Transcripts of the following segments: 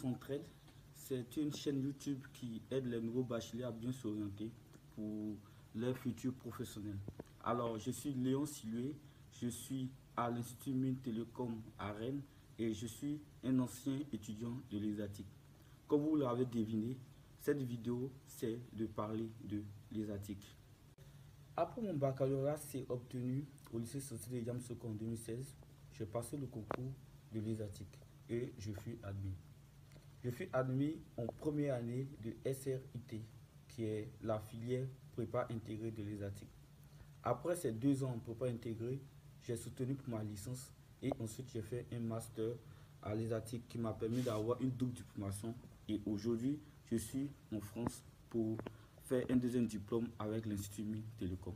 Centraide, c'est une chaîne YouTube qui aide les nouveaux bacheliers à bien s'orienter pour leur futur professionnel. Alors, je suis Léon Silué, je suis à l'Institut Mines Télécom à Rennes et je suis un ancien étudiant de l'ESATIC. Comme vous l'avez deviné, cette vidéo, c'est de parler de l'ESATIC. Après mon baccalauréat, c'est obtenu au lycée Société de Yamoussoukro en 2016. J'ai passé le concours de l'ESATIC et je fus admis. Je fus admis en première année de SRIT, qui est la filière prépa intégrée de l'ESATIC. Après ces 2 ans en prépa intégrée, j'ai soutenu pour ma licence et ensuite j'ai fait un master à l'ESATIC qui m'a permis d'avoir une double diplomation. Et aujourd'hui, je suis en France pour faire un deuxième diplôme avec l'Institut Mines Télécom.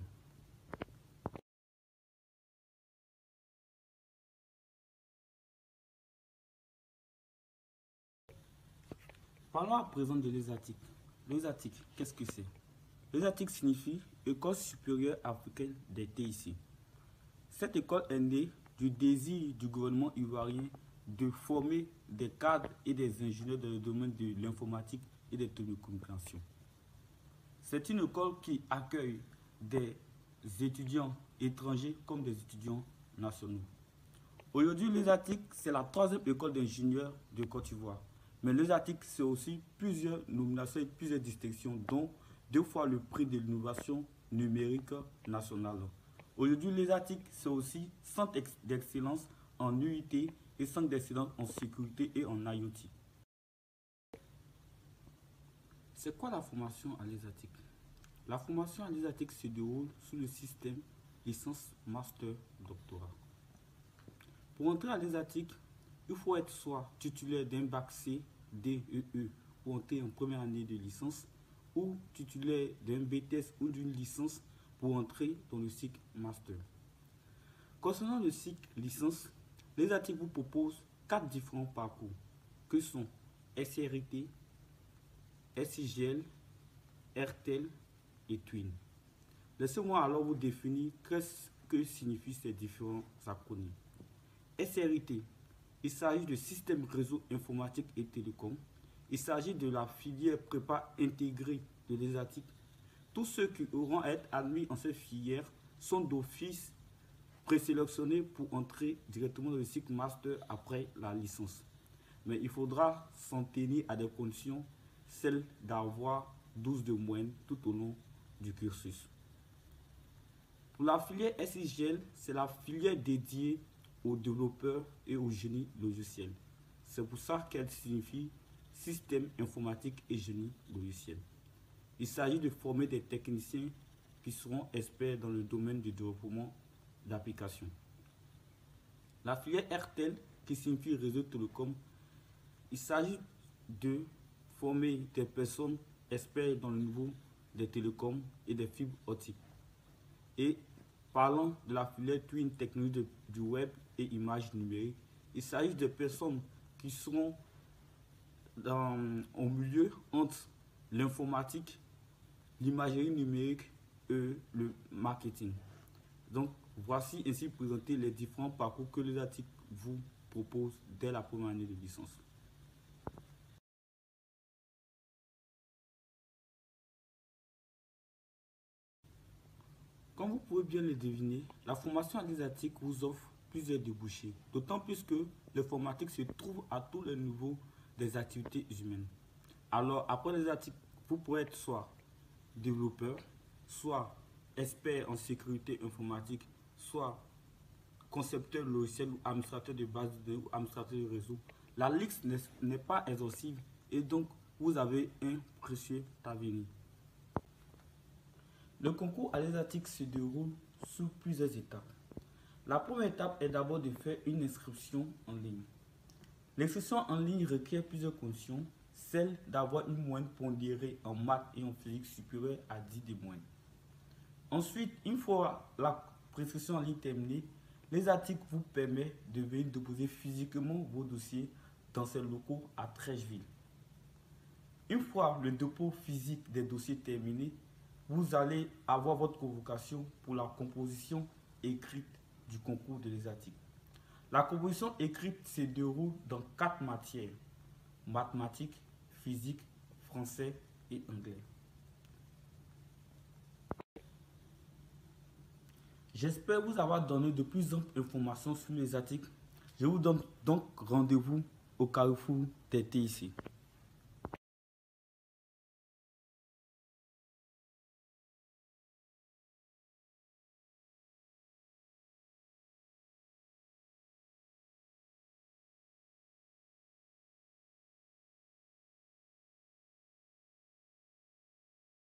Parlons à présent de l'ESATIC. L'ESATIC, qu'est-ce que c'est? L'ESATIC signifie École supérieure africaine des TIC. Cette école est née du désir du gouvernement ivoirien de former des cadres et des ingénieurs dans le domaine de l'informatique et des télécommunications. C'est une école qui accueille des étudiants étrangers comme des étudiants nationaux. Aujourd'hui, l'ESATIC, c'est la 3e école d'ingénieurs de Côte d'Ivoire. Mais l'ESATIC, c'est aussi plusieurs nominations et plusieurs distinctions, dont 2 fois le prix de l'innovation numérique nationale. Aujourd'hui, l'ESATIC, c'est aussi centre d'excellence en UIT et centre d'excellence en sécurité et en IoT. C'est quoi la formation à l'ESATIC? La formation à l'ESATIC se déroule sous le système licence, master, doctorat. Pour entrer à l'ESATIC, il faut être soit titulaire d'un bac C, D, E pour entrer en première année de licence, ou titulaire d'un BTS ou d'une licence pour entrer dans le cycle master. Concernant le cycle licence, l'ESATIC vous propose 4 différents parcours que sont SRIT, SIGL, RTL et Twin. Laissez-moi alors vous définir qu'est-ce que signifient ces différents acronymes. SRIT, il s'agit de système réseau informatique et télécom. Il s'agit de la filière prépa intégrée de l'ESATIC. Tous ceux qui auront à être admis en cette filière sont d'office présélectionnés pour entrer directement dans le cycle master après la licence. Mais il faudra s'en tenir à des conditions, celles d'avoir 12 de moyenne tout au long du cursus. Pour la filière SIGL, c'est la filière dédiée aux développeurs et au génie logiciel. C'est pour ça qu'elle signifie système informatique et génie logiciel. Il s'agit de former des techniciens qui seront experts dans le domaine du développement d'applications. La filière RTL, qui signifie réseau télécom, il s'agit de former des personnes experts dans le niveau des télécoms et des fibres optiques. Et parlant de la filière Twin, technologie du web et images numériques, il s'agit de personnes qui seront au milieu entre l'informatique, l'imagerie numérique et le marketing. Donc, voici ainsi présenté les différents parcours que l'ESATIC vous propose dès la première année de licence. Comme vous pouvez bien le deviner, la formation à l'ESATIC vous offre plusieurs débouchés, d'autant plus que l'informatique se trouve à tous les niveaux des activités humaines. Alors, après l'ESATIC, vous pourrez être soit développeur, soit expert en sécurité informatique, soit concepteur logiciel ou administrateur de base de données ou administrateur de réseau. La liste n'est pas exhaustive et donc vous avez un précieux avenir. Le concours à l'ESATIC se déroule sous plusieurs étapes. La première étape est d'abord de faire une inscription en ligne. L'inscription en ligne requiert plusieurs conditions, celle d'avoir une moyenne pondérée en maths et en physique supérieure à 10 de moyenne. Ensuite, une fois la prescription en ligne terminée, l'ESATIC vous permet de venir déposer physiquement vos dossiers dans ces locaux à Trècheville. Une fois le dépôt physique des dossiers terminé, vous allez avoir votre convocation pour la composition écrite du concours de l'ESATIC. La composition écrite se déroule dans 4 matières. mathématiques, physique, français et anglais. J'espère vous avoir donné de plus amples informations sur les articles. Je vous donne donc rendez-vous au carrefour des TIC.